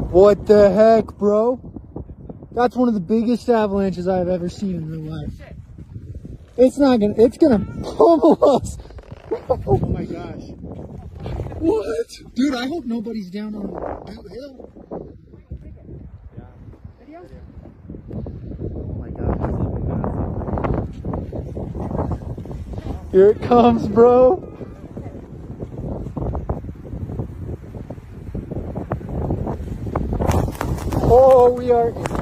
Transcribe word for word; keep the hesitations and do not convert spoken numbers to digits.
What the heck, bro? That's one of the biggest avalanches I've ever seen in real life. It's not gonna, it's gonna pummel us. Oh my gosh. What? Dude, I hope nobody's down on the hill. Yeah. Oh my gosh. Here it comes, bro. Oh, we are